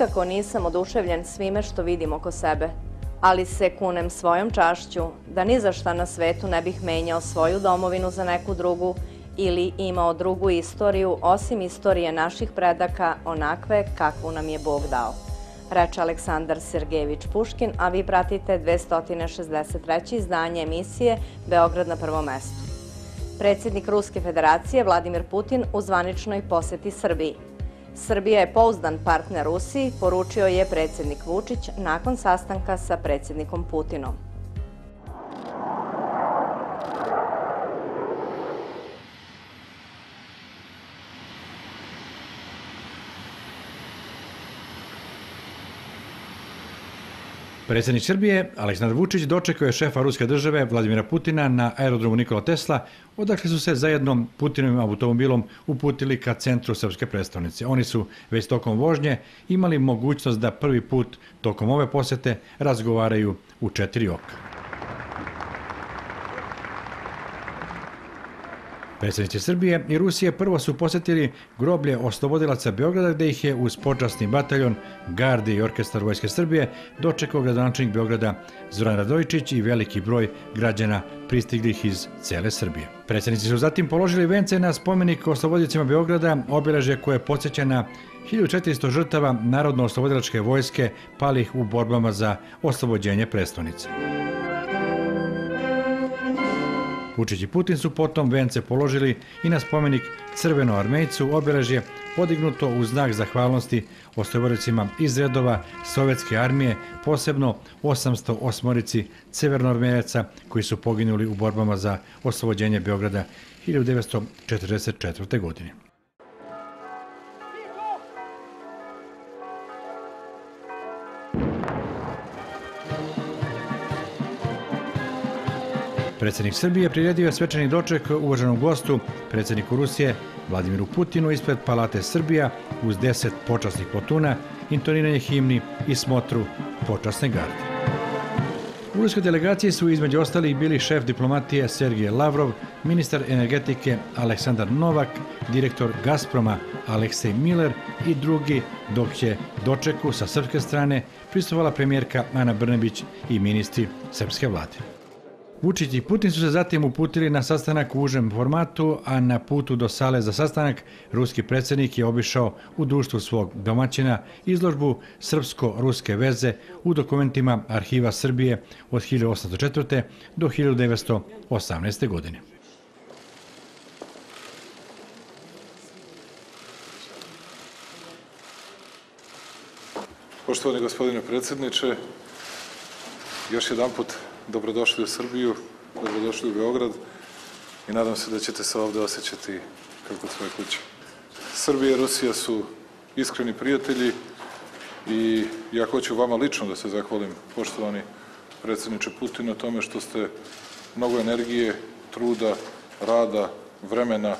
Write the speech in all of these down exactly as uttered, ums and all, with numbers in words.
Nikako nisam oduševljen svime što vidim oko sebe, ali se kunem svojom čašću da ni za šta na svetu ne bih menjao svoju domovinu za neku drugu ili imao drugu istoriju osim istorije naših predaka onakve kakvu nam je Bog dao. Reče Aleksandar Sergejević Puškin, a vi pratite dvesta šezdeset treće izdanje emisije Beograd na prvom mestu. Predsjednik Ruske federacije Vladimir Putin u zvaničnoj poseti Srbiji. Srbija je pouzdan partner Rusiji, poručio je predsjednik Vučić nakon sastanka sa predsjednikom Putinom. Predsjednik Srbije Aleksandar Vučić dočekao je šefa ruske države Vladimira Putina na aerodromu Nikola Tesla, odakle su se zajedno Putinovim automobilom uputili ka centru srpske prestonice. Oni su već tokom vožnje imali mogućnost da prvi put tokom ove posete razgovaraju u četiri oka. Predsjednici Srbije i Rusije prvo su posjetili groblje oslobodilaca Beograda, gde ih je uz počasni bataljon, gardi i orkestar Vojske Srbije dočekao gradonačelnik Beograda Zoran Radojičić i veliki broj građana pristiglih iz cele Srbije. Predsjednici su zatim položili vence na spomenik oslobodicima Beograda, obeležje koje podsjeća na hiljadu četiristo žrtava Narodno-oslobodilačke vojske palih u borbama za oslobođenje prestonice. Vučić i Putin su potom vence položili i na spomenik crvenoarmejcu, obeležje podignuto u znak zahvalnosti oslobodicima iz redova Sovjetske armije, posebno osamsto osmorici crvenoarmejaca koji su poginuli u borbama za oslobođenje Beograda hiljadu devetsto četrdeset četvrte. godine. Predsjednik Srbije priredio je svečani doček uvaženom gostu, predsjedniku Rusije Vladimiru Putinu, ispred Palate Srbija uz deset počasnih plotuna, intoniranje himni i smotru počasne garde. U ruskoj delegaciji su između ostalih bili šef diplomatije Sergej Lavrov, ministar energetike Aleksandar Novak, direktor Gazproma Aleksej Miller i drugi, dok je dočeku sa srpske strane prisustvovala premijerka Ana Brnabić i ministri srpske vlade. Vučić i Putin su se zatim uputili na sastanak u užem formatu, a na putu do sale za sastanak ruski predsjednik je obišao u društvu svog domaćina izložbu srpsko-ruske veze u dokumentima Arhiva Srbije od hiljadu osamsto četvrte. do hiljadu devetsto osamnaeste. godine. Poštovani gospodine predsjedniče, još jedan put dobrodošli u Srbiju, dobrodošli u Beograd i nadam se da ćete se ovdje osjećati kao kod svoje kuće. Srbija i Rusija su iskreni prijatelji i ja hoću vama lično da se zahvalim, poštovani predsjedniče Putin, na tome što ste mnogo energije, truda, rada, vremena,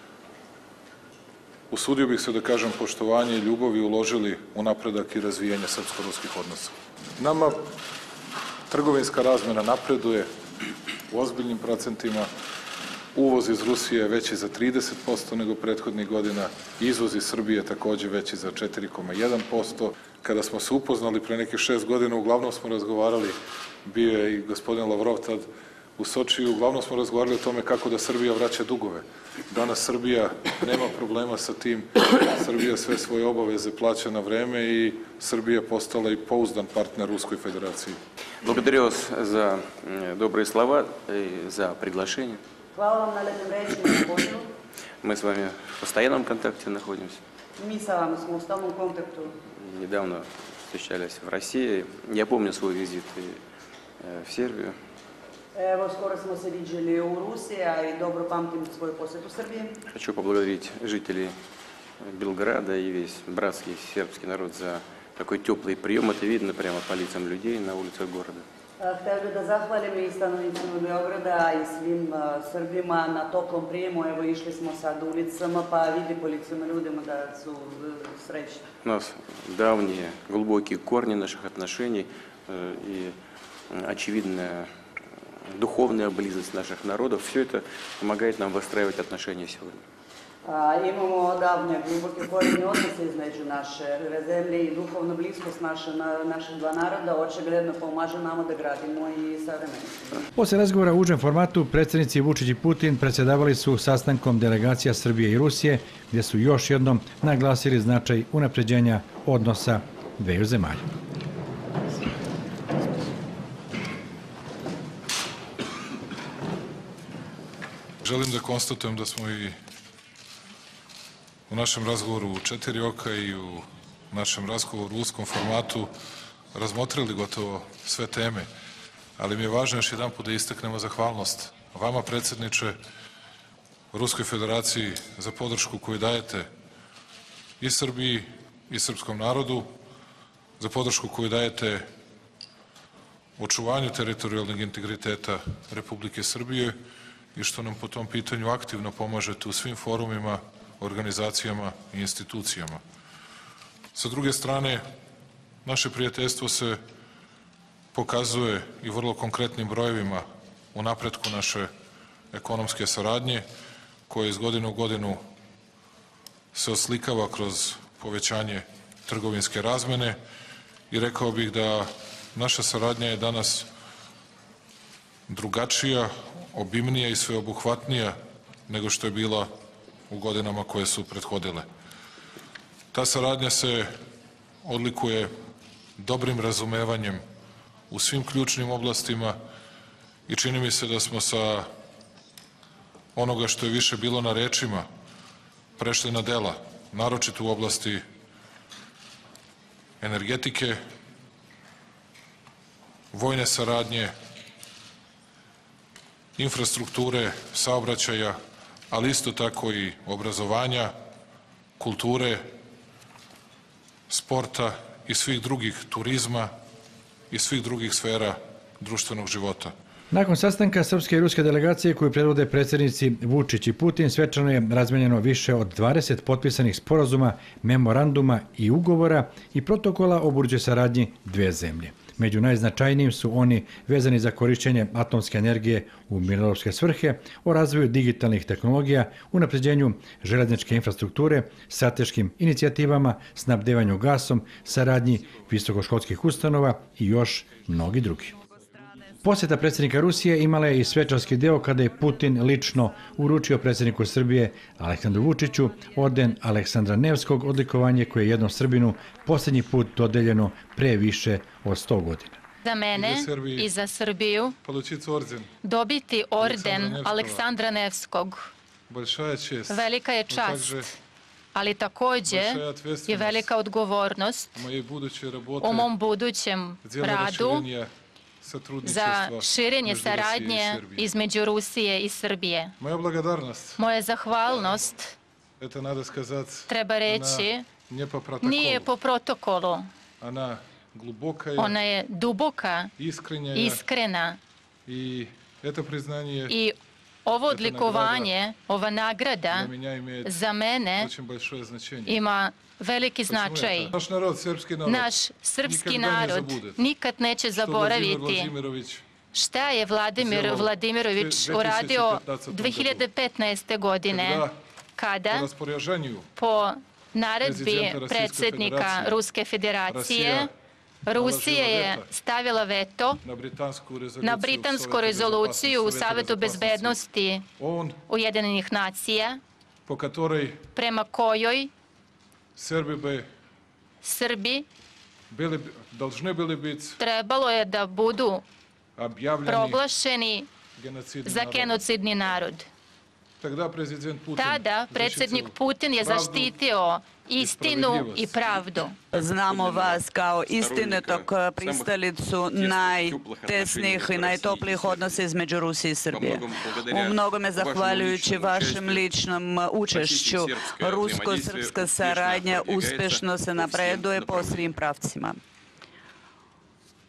usudio bih se da kažem poštovanje i ljubavi uložili u napredak i razvijanje srpsko-ruskih odnosa. Nama trgovinska razmena napreduje u ozbiljnim procentima, uvoz iz Rusije je veći za trideset posto nego prethodnih godina, izvoz iz Srbije takođe veći za četiri zarez jedan posto. Kada smo se upoznali pre nekih šest godina, uglavnom smo razgovarali, bio je i gospodin Lavrov tad u Sočiju, uglavnom smo razgovarali o tome kako da Srbija vraća dugove. Danas Srbija nema problema sa tim, Srbija sve svoje obaveze plaća na vreme i Srbija postala i pouzdan partner Ruskoj federaciji. Благодарю вас за добрые слова и за приглашение. Hvala vam na lepim rečima i pozivu. Мы с вами в постоянном контакте находимся. Mi sa vama smo u stalnom kontaktu. Недавно встречались в России. Я помню свой визит в Сербию. Evo, skoro smo se viđali u Rusiji, a i dobro pamtim svoju posjetu Srbiji. Хочу поблагодарить жителей Белграда и весь братский сербский народ за такой теплый прием. Это видно прямо по лицам людей на улицах города. Htio bih da zahvalim i stanovnicima Beograda i svim Srbima na toplom prijemu. Evo, išli smo sad ulicama, pa vidi po licima ljudima da su srećni. У нас давние, глубокие корни наших отношений и очевидная духовная близость наших народов. Все это помогает нам выстраивать отношения сегодня. A, imamo odavne gluboke korijene odnose između naše dve zemlje i duhovna bliskost naše, na, naših dva naroda očigledno pomaže nama da gradimo i savremeno. Posle razgovora u užem formatu, predsjednici Vučić i Putin predsjedavali su sastankom delegacija Srbije i Rusije, gdje su još jednom naglasili značaj unapređenja odnosa dveju zemalja. Želim da konstatujem da smo i u našem razgovoru u četiri oka i u našem razgovoru u uskom formatu razmotrili gotovo sve teme, ali mi je važno još jedan put da istaknemo zahvalnost vama, predsjedniče, Ruskoj federaciji za podršku koju dajete i Srbiji i srpskom narodu, za podršku koju dajete očuvanju teritorijalnog integriteta Republike Srbije i što nam po tom pitanju aktivno pomažete u svim forumima, organizacijama i institucijama. Sa druge strane, naše prijateljstvo se pokazuje i vrlo konkretnim brojevima u napretku naše ekonomske saradnje, koje iz godine u godinu se oslikava kroz povećanje trgovinske razmene i rekao bih da naša saradnja je danas drugačija, obimnija i sveobuhvatnija nego što je bila u godinama koje su prethodile. Ta saradnja se odlikuje dobrim razumevanjem u svim ključnim oblastima i čini mi se da smo sa onoga što je više bilo na rečima prešli na dela, naročito u oblasti energetike, vojne saradnje, infrastrukture, saobraćaja, ali isto tako i obrazovanja, kulture, sporta i svih drugih, turizma i svih drugih sfera društvenog života. Nakon sastanka srpske i ruske delegacije koju predvode predsjednici Vučić i Putin, svečano je razmenjeno više od dvadeset potpisanih sporazuma, memoranduma i ugovora i protokola o budućoj saradnji dve zemlje. Među najznačajnijim su oni vezani za korišćenje atomske energije u mirnodopske svrhe, o razvoju digitalnih tehnologija, unapređenju železničke infrastrukture, strateškim inicijativama, snabdevanju gasom, saradnji visokoškolskih ustanova i još mnogi drugi. Posjeta predsjednika Rusije imala je i svečarski deo kada je Putin lično uručio predsjedniku Srbije Aleksandru Vučiću orden Aleksandra Nevskog, odlikovanje koje je jednom Srbinu posljednji put dodeljeno pre više od sto godina. Za mene i za Srbiju dobiti orden Aleksandra Nevskog velika je čast, ali također je velika odgovornost u mom budućem radu za širenje saradnje između Rusije i Srbije. Moja zahvalnost, treba reći, nije po protokolu. Ona je duboka, iskrena i ovo odlikovanje, ova nagrada za mene ima veliki značaj. Naš srpski narod nikad neće zaboraviti šta je Vladimir Vladimirović uradio dve hiljade petnaeste. godine, kada po naredbi predsjednika Ruske federacije Rusija je stavila veto na britansku rezoluciju u Savetu bezbednosti Ujedinjenih nacija, prema kojoj Srbi trebalo je da budu proglašeni za genocidni narod. Tada predsjednik Putin je zaštitio istinu i pravdu. Znamo vas kao istinitog pristalicu najtesnijih i najtoplijih odnosa između Rusije i Srbije. U mnogome zahvaljujući vašem ličnom učešću, rusko-srpska saradnja uspešno se napreduje po svim pravcima.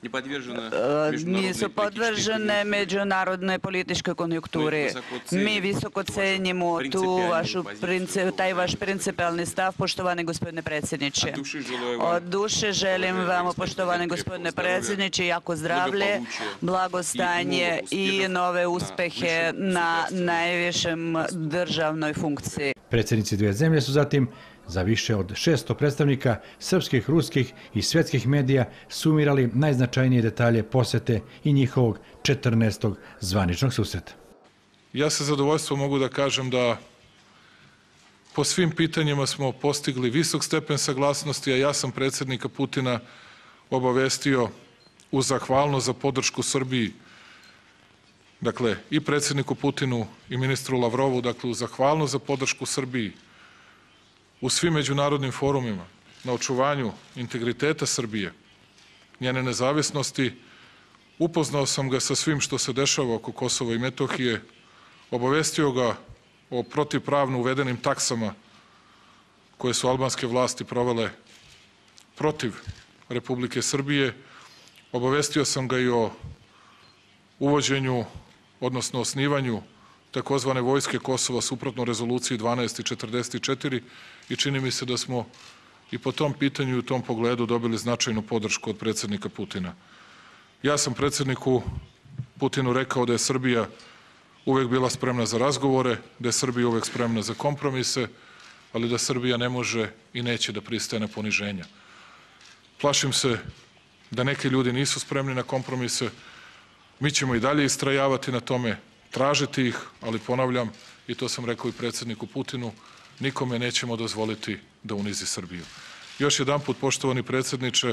nisu podvržene međunarodnoj političkoj konjunkturi. Mi visoko cenimo tu vašu, taj vaš principijalni stav, poštovani gospodine predsjedniče. Od duše želim vam, poštovani gospodine predsjedniče, jako zdravlje, blagostanje i nove uspehe na najvišem državnoj funkciji. Predsjednici dvije zemlje su zatim za više od šesto predstavnika srpskih, ruskih i svjetskih medija sumirali najznačajnije detalje posete i njihovog četrnaestog zvaničnog susreta. Ja sa zadovoljstvom mogu da kažem da po svim pitanjima smo postigli visok stepen saglasnosti, a ja sam predsjednika Putina obavestio u zahvalnost za podršku Srbiji, dakle i predsjedniku Putinu i ministru Lavrovu, dakle u zahvalnost za podršku Srbiji u svim međunarodnim forumima, na očuvanju integriteta Srbije, njene nezavisnosti. Upoznao sam ga sa svim što se dešava oko Kosova i Metohije, obavestio ga o protivpravno uvedenim taksama koje su albanske vlasti provele protiv Republike Srbije. Obavestio sam ga i o uvođenju, odnosno osnivanju takozvane vojske Kosova suprotno rezoluciji dvanaest i četrdeset četiri i čini mi se da smo i po tom pitanju i u tom pogledu dobili značajnu podršku od predsjednika Putina. Ja sam predsjedniku Putinu rekao da je Srbija uvek bila spremna za razgovore, da je Srbija uvek spremna za kompromise, ali da Srbija ne može i neće da pristaje na poniženja. Plašim se da neki ljudi nisu spremni na kompromise. Mi ćemo i dalje istrajavati na tome, tražiti ih, ali ponavljam, i to sam rekao i predsjedniku Putinu, nikome nećemo dozvoliti da unizi Srbiju. Još jedan put, poštovani predsjedniče,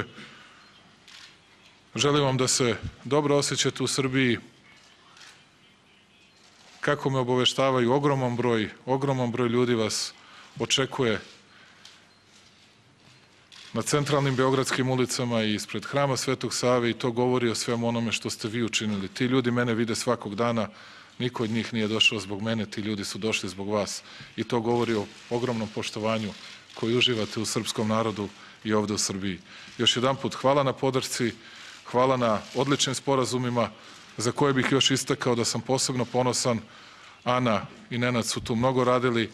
želim vam da se dobro osjećate u Srbiji. Kako me obaveštavaju, ogroman broj, ogroman broj ljudi vas očekuje na centralnim beogradskim ulicama i ispred Hrama Svetog Save i to govori o svemu onome što ste vi učinili. Ti ljudi mene vide svakog dana, niko od njih nije došao zbog mene, ti ljudi su došli zbog vas i to govori o ogromnom poštovanju koji uživate u srpskom narodu i ovde u Srbiji. Još jedan put hvala na podršci, hvala na odličnim sporazumima za koje bih još istakao da sam posebno ponosan. Ana i Nenad su tu mnogo radili,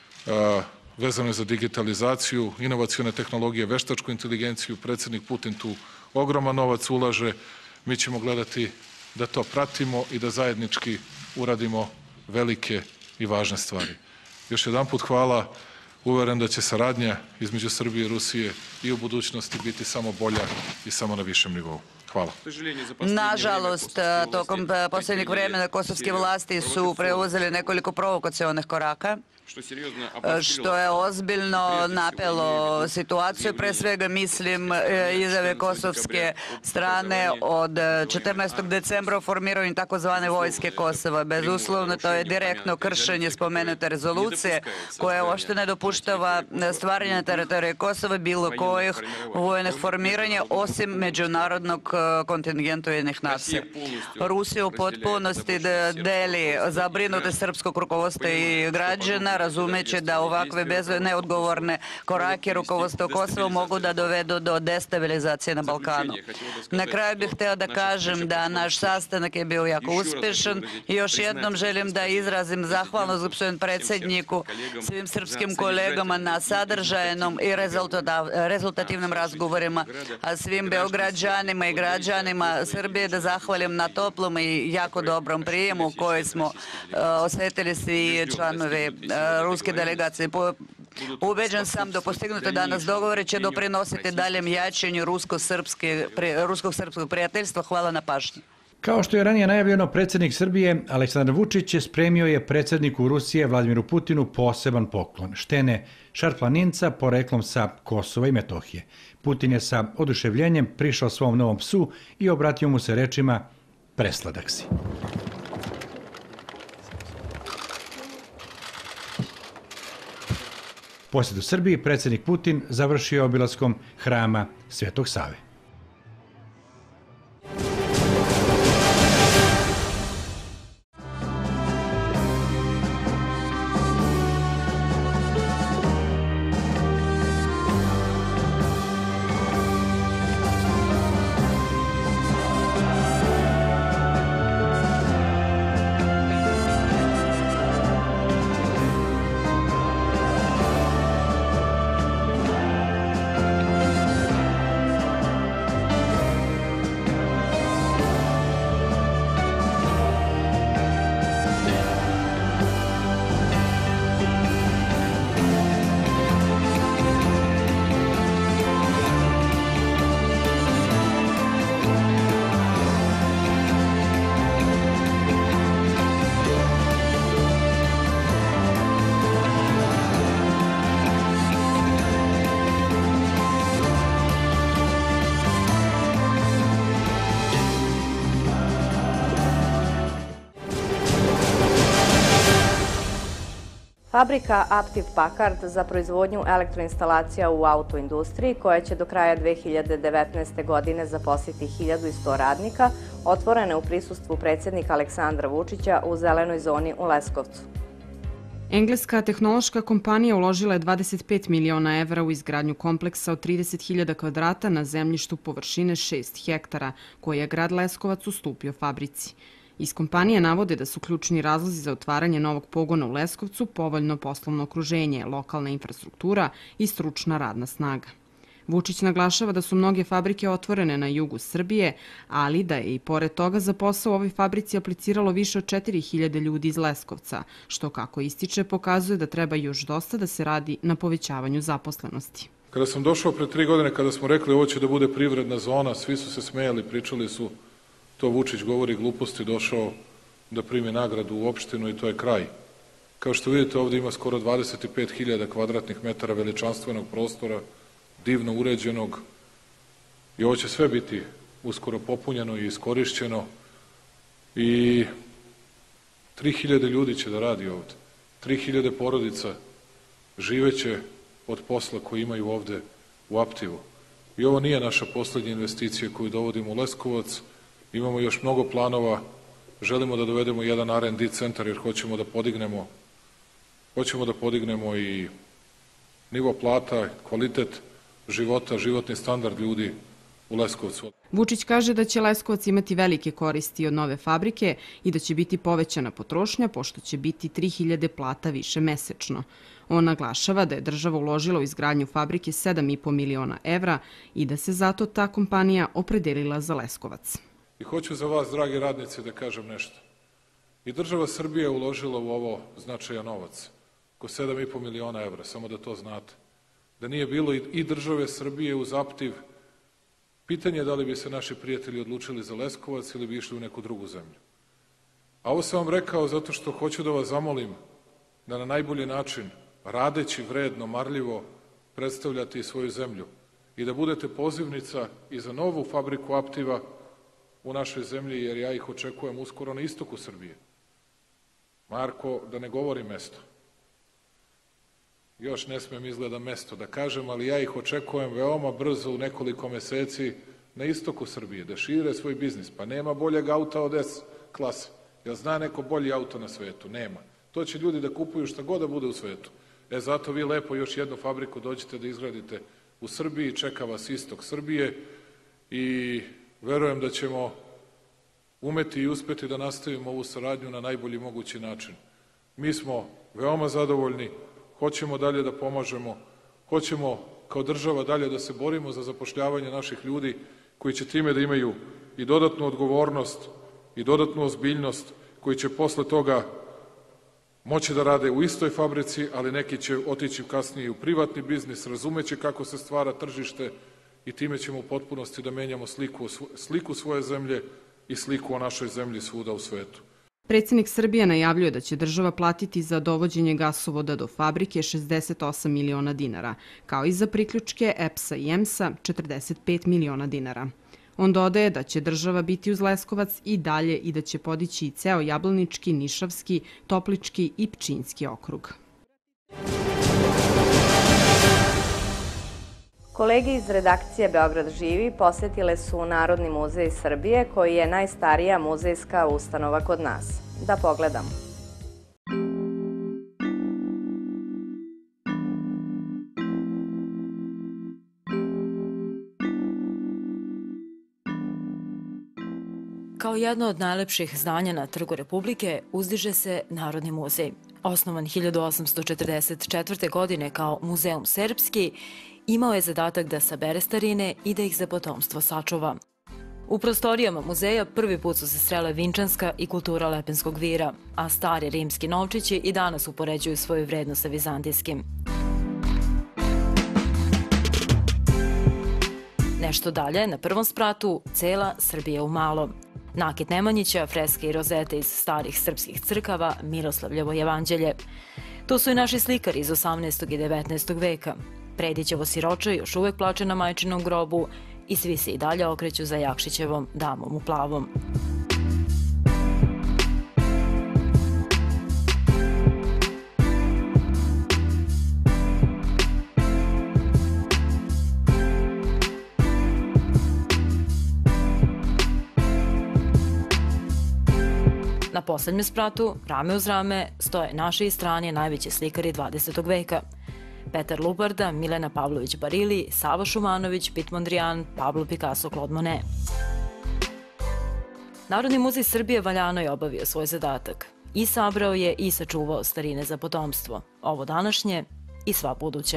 vezano za digitalizaciju, inovacione tehnologije, veštačku inteligenciju. Predsjednik Putin tu ogroman novac ulaže. Mi ćemo gledati da to pratimo i da zajednički uradimo velike i važne stvari. Još jedan put hvala. Uveren da će saradnja između Srbije i Rusije i u budućnosti biti samo bolja i samo na višem nivou. Hvala. Nažalost, tokom posljednjeg vremena kosovske vlasti su preuzeli nekoliko provokacionih koraka, što je ozbiljno napelo situaciju. Pre svega mislim izjave kosovske strane od četrnaestog decembra o formiranju takozvane vojske Kosova. Bezuslovno, to je direktno kršenje spomenute rezolucije koja uopšte ne dopuštava stvaranje na teritoriji Kosova bilo kojih vojnih formiranja osim međunarodnog kontingenta Ujedinjenih nacija. Rusija u potpunosti deli zabrinute srpskog rukovodstva i građana, razumeći da ovakve neodgovorne korake rukovodstva Kosova mogu da dovedu do destabilizacije na Balkanu. Na kraju bih hteo da kažem da naš sastanak je bio jako uspešan i još jednom želim da izrazim zahvalnost gospodinu predsjedniku, svim srpskim kolegama na sadržajnom i rezultativnim razgovorima, a svim beograđanima i građanima Srbije da zahvalim na toplom i jako dobrom prijemu koji smo osjetili svi članovi ruske delegacije. Ubeđen sam da postignute danas dogovore će doprinositi daljem jačanju rusko-srpskog prijateljstva. Hvala na pažnji. Kao što je ranije najavljeno, predsjednik Srbije Aleksandar Vučić spremio je predsjedniku Rusije Vladimiru Putinu poseban poklon. Štene šarplaninca poreklom sa Kosova i Metohije. Putin je sa oduševljenjem prišao svom novom psu i obratio mu se rečima "Presladak si". Posjetu Srbiji predsjednik Putin završio obilaskom Hrama Svetog Save. Fabrika Aptiv Packard za proizvodnju elektroinstalacija u autoindustriji, koja će do kraja dve hiljade devetnaeste. godine zaposliti hiljadu sto radnika, otvorena je u prisustvu predsjednika Aleksandra Vučića u zelenoj zoni u Leskovcu. Engleska tehnološka kompanija uložila je dvadeset pet miliona evra u izgradnju kompleksa od trideset hiljada kvadrata na zemljištu površine šest hektara, koje je grad Leskovac ustupio fabrici. Iz kompanije navode da su ključni razlozi za otvaranje novog pogona u Leskovcu povoljno poslovno okruženje, lokalna infrastruktura i stručna radna snaga. Vučić naglašava da su mnoge fabrike otvorene na jugu Srbije, ali da je i pored toga za posao u ovoj fabrici apliciralo više od četiri hiljade ljudi iz Leskovca, što, kako ističe, pokazuje da treba još dosta da se radi na povećavanju zaposlenosti. Kada sam došao pre tri godine, kada smo rekli ovo će da bude privredna zona, svi su se smejali, pričali su to Vučić govori gluposti, došao da primi nagradu u opštinu i to je kraj. Kao što vidite, ovdje ima skoro dvadeset pet hiljada kvadratnih metara veličanstvenog prostora, divno uređenog, i ovo će sve biti uskoro popunjeno i iskorišćeno, i tri hiljade ljudi će da radi ovde. tri hiljade porodica živeće od posla koji imaju ovde u Aptivu. I ovo nije naša poslednja investicija koju dovodimo u Leskovac. Imamo još mnogo planova, želimo da dovedemo jedan R and D centar jer hoćemo da podignemo, hoćemo da podignemo i nivo plata, kvalitet života, životni standard ljudi u Leskovcu. Vučić kaže da će Leskovac imati velike koristi od nove fabrike i da će biti povećana potrošnja, pošto će biti tri hiljade plata više mesečno. On naglašava da je država uložila u izgradnju fabrike sedam i po miliona evra i da se zato ta kompanija opredelila za Leskovac. I hoću za vas, dragi radnici, da kažem nešto. I država Srbije je uložila u ovo značajan novac, oko sedam i po miliona evra, samo da to znate. Da nije bilo i države Srbije uz Aptiv, pitanje je da li bi se naši prijatelji odlučili za Leskovac ili bi išli u neku drugu zemlju. A ovo sam vam rekao zato što hoću da vas zamolim da na najbolji način, radeći vredno, marljivo, predstavljate i svoju zemlju i da budete pozivnica i za novu fabriku Aptiva u našoj zemlji, jer ja ih očekujem uskoro na istoku Srbije. Marko, da ne govori mesto. Još ne smem izgleda mesto da kažem, ali ja ih očekujem veoma brzo u nekoliko meseci na istoku Srbije, da šire svoj biznis. Pa nema boljeg auta od S klase. Jel zna neko bolji auto na svetu? Nema. To će ljudi da kupuju šta god da bude u svetu. E zato vi lepo još jednu fabriku dođete da izgradite u Srbiji, čeka vas istok Srbije i verujem da ćemo umeti i uspeti da nastavimo ovu saradnju na najbolji mogući način. Mi smo veoma zadovoljni, hoćemo dalje da pomažemo, hoćemo kao država dalje da se borimo za zapošljavanje naših ljudi koji će time da imaju i dodatnu odgovornost i dodatnu ozbiljnost, koji će posle toga moći da rade u istoj fabrici, ali neki će otići kasnije u privatni biznis, razumeće kako se stvara tržište i time ćemo u potpunosti da menjamo sliku, sliku svoje zemlje i sliku o našoj zemlji svuda u svetu. Predsjednik Srbije najavljuje da će država platiti za dovođenje gasovoda do fabrike šezdeset osam miliona dinara, kao i za priključke E P S-a i E M S-a četrdeset pet miliona dinara. On dodaje da će država biti uz Leskovac i dalje i da će podići i ceo Jablanički, Nišavski, Toplički i Pčinjski okrug. Kolege iz redakcije Beograd živi posetile su Narodni muzej Srbije, koji je najstarija muzejska ustanova kod nas. Da pogledamo. Kao jedno od najlepših zdanja na Trgu Republike uzdiže se Narodni muzej. Osnovan hiljadu osamsto četrdeset četvrte. godine kao Muzeum Serbski, imao je zadatak da sabere starine i da ih za potomstvo sačuva. U prostorijama muzeja prvi put su se srele vinčanska i kultura Lepenskog vira, a stari rimski novčići i danas upoređuju svoju vrednost sa vizantijskim. Nešto dalje, na prvom spratu, cela Srbija u malom. Nakit Nemanjića, freske i rozete iz starih srpskih crkava, Miroslavljevo jevanđelje. To su i naši slikari iz osamnaestog i devetnaestog veka. Predićevo siroče još uvek plače na majčinom grobu i svi se i dalje okreću za Jakšićevom damom u plavom. poslednjem spratu, rame uz rame, stoje naši i strani najveći slikari dvadesetog veka. Petar Lubarda, Milena Pavlović Barili, Sava Šumanović, Pit Mondrian, Pablo Picasso, Claude Monet. Narodni muzej Srbije valjano je obavio svoj zadatak. I sabrao je i sačuvao starine za potomstvo. Ovo današnje i sva buduće.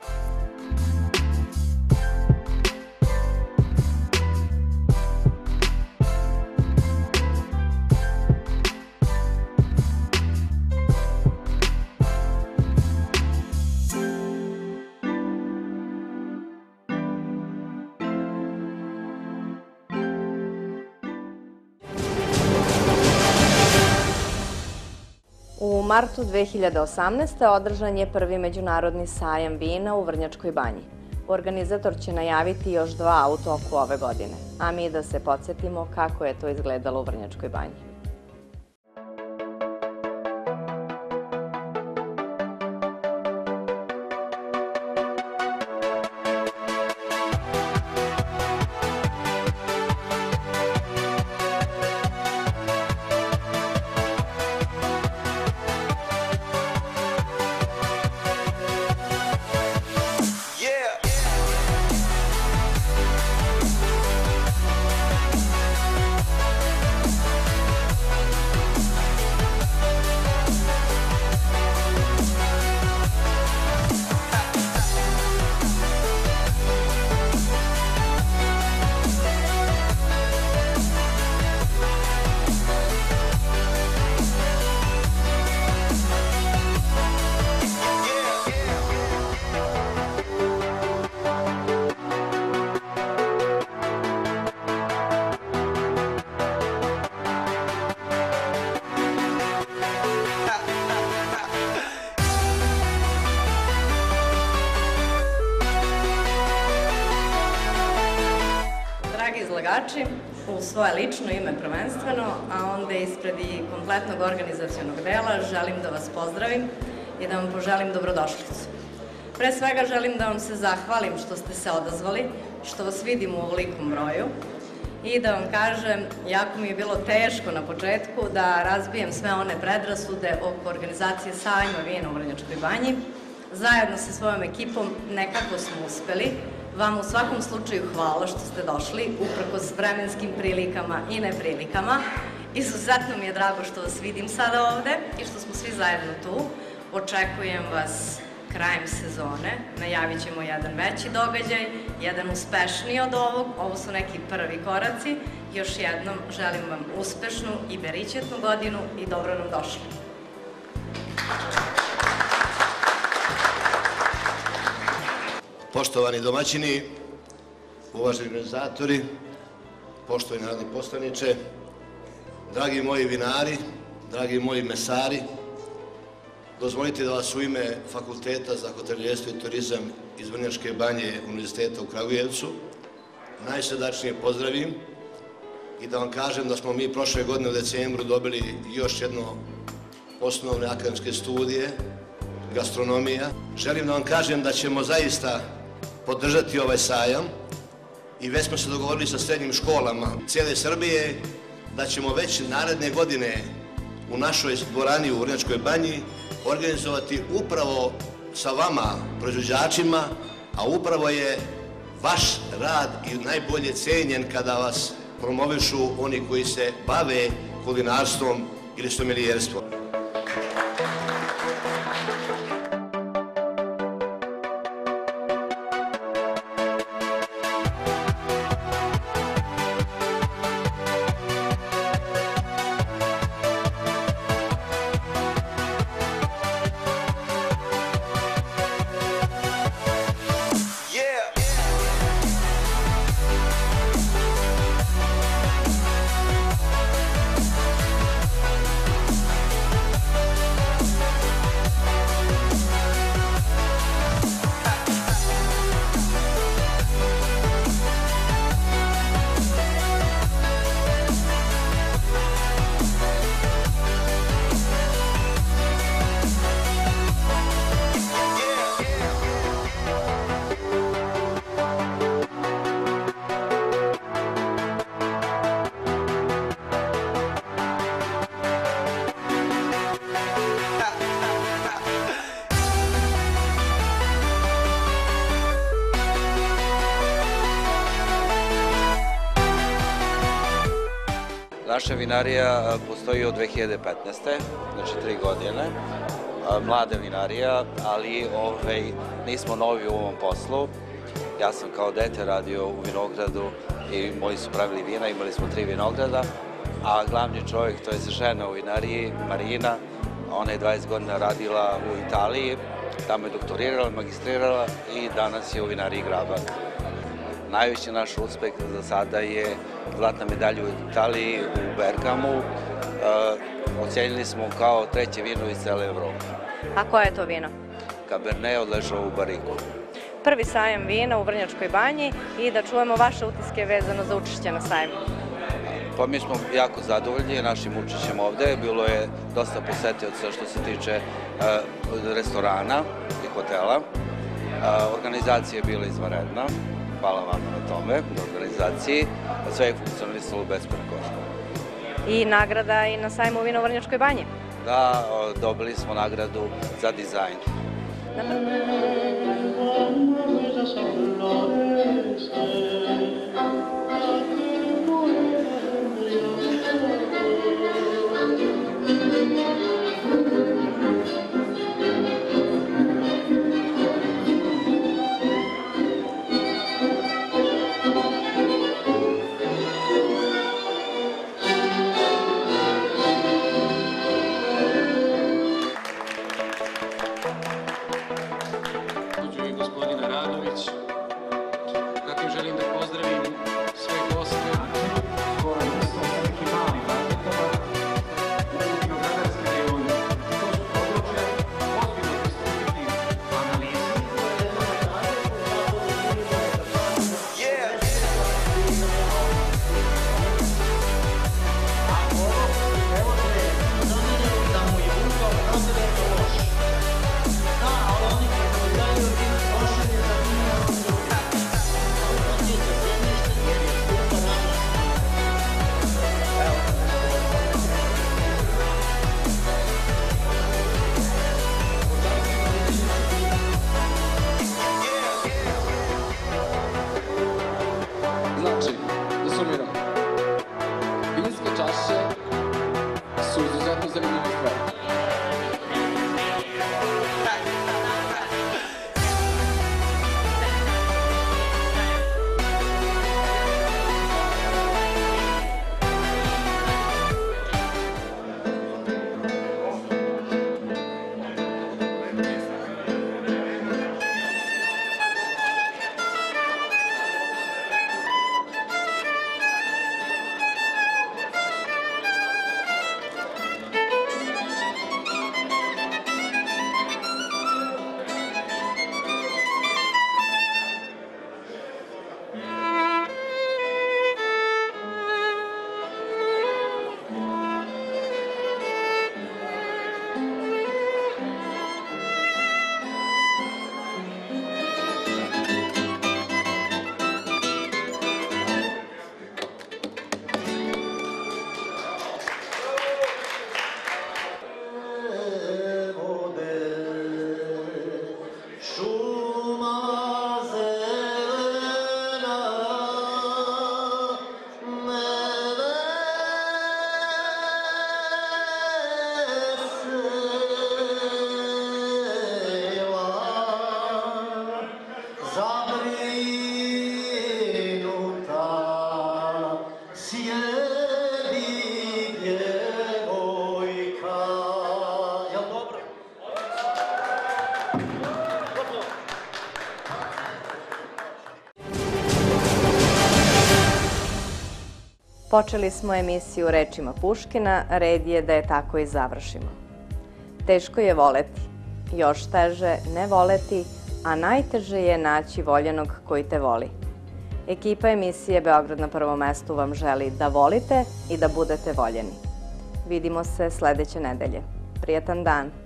U martu dve hiljade osamnaeste. održan je prvi međunarodni sajam vina u Vrnjačkoj banji. Organizator će najaviti još dva u toku ove godine. A mi da se podsjetimo kako je to izgledalo u Vrnjačkoj banji. U svoje lično ime prvenstveno, a onda ispred i kompletnog organizacionog dela želim da vas pozdravim i da vam poželim dobrodošlicu. Pre svega želim da vam se zahvalim što ste se odazvali, što vas vidim u ovolikom broju i da vam kažem, jako mi je bilo teško na početku da razbijem sve one predrasude oko organizacije sajma vina u Vrnjačkoj banji. Zajedno sa svojom ekipom nekako smo uspeli. Vam u svakom slučaju hvala što ste došli, uprkos vremenskim prilikama i neprilikama. Izuzetno mi je drago što vas vidim sada ovde i što smo svi zajedno tu. Očekujem vas krajem sezone, najavit ćemo jedan veći događaj, jedan uspešniji od ovog, ovo su neki prvi koraci. Još jednom želim vam uspešnu i beričetnu godinu i dobro nam došli. Poštovani domaćini, uvaženi organizatori, poštovani narodni poslaniče, dragi moji vinari, dragi moji mesari, dozvolite da vas u ime Fakulteta za hotelijerstvo i turizam iz Vrnjačke banje Univerziteta u Kragujevcu najsrdačnije pozdravim i da vam kažem da smo mi prošle godine u decembru dobili još jedno osnovne akademske studije, gastronomija. Želim da vam kažem da ćemo zaista podržati ovaj sajam i već smo se dogovorili sa srednjim školama cijele Srbije da ćemo već naredne godine u našoj dvorani u Vrnjačkoj banji organizovati upravo sa vama, proizvođačima, a upravo je vaš rad i najbolje cenjen kada vas promovišu oni koji se bave kulinarstvom ili somelijerstvom. Naša vinarija postoji od dve hiljade petnaeste. znači tri godine. Mlada vinarija, ali nismo novi u ovom poslu. Ja sam kao dete radio u vinogradu i moji su pravili vina, imali smo tri vinograda, a glavni čovjek, to je žena u vinariji, Marina, ona je dvadeset godina radila u Italiji, tamo je doktorirala, magistrirala i danas je u vinariji Grabak. Najveći naš uspeh za sada je zlatna medalja u Italiji, u Bergamu. Ocenjeni smo kao treće vino iz cele Evrope. A koje je to vino? Cabernet od Ležao u Bariku. Prvi sajam vina u Vrnjačkoj banji i da čujemo vaše utiske vezano za učešće na sajmu. Pa mi smo jako zadovoljni našim učešćem ovde. Bilo je dosta posetioca što se tiče restorana i hotela. Organizacija je bila izvanredna. Hvala vam na tome, na organizaciji. Sve je funkcionisalo besprekorno. I nagrada i na sajmu vina u Vrnjačkoj banji? Da, dobili smo nagradu za dizajn. Počeli smo emisiju rečima Puškina, red je da je tako i završimo. Teško je voleti, još teže ne voleti, a najteže je naći voljenog koji te voli. Ekipa emisije Beograd na prvom mestu vam želi da volite i da budete voljeni. Vidimo se sledeće nedelje. Prijatan dan!